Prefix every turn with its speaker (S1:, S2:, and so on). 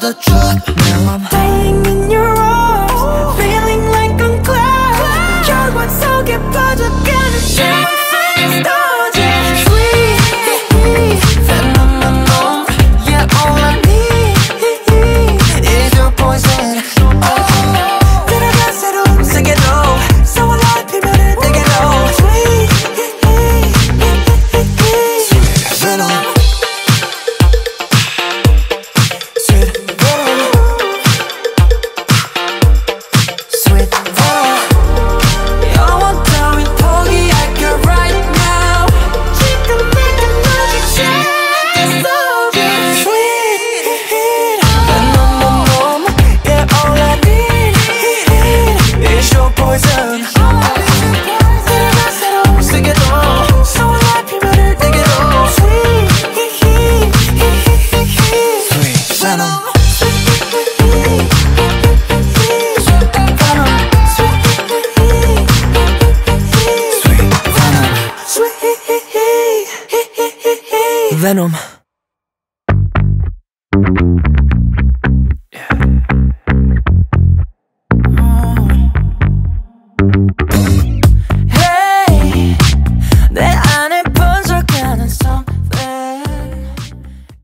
S1: the drop. Now I'm dying in your arms, feeling like I'm clouds. 결국 속에 빠져가는 shit. Sweet Venom, yeah, all I need is your poison. 들어가 새로운 세계로 소원 피면을 내게로. Sweet Venom. Venom.